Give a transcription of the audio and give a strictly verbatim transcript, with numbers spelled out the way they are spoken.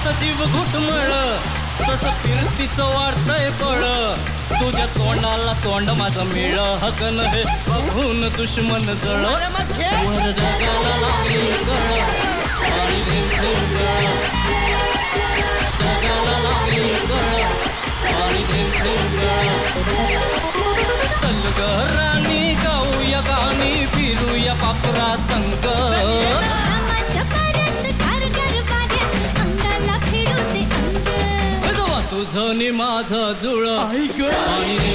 जीव घुटमळ तसं फिरतीचं वाढतंय बळ तुझ्या तोंडाला तोंड माझं मिळ हकन हे बघून दुश्मन जळ वर ढगाला लागली गळ आणि थेंब थेंब गळ ढगाला लागली गळ आणि थेंब थेंब गळ चल ग राणी गाऊया गाणी फिरूया पापुरा संग तुझं नि माझं जुळ आणि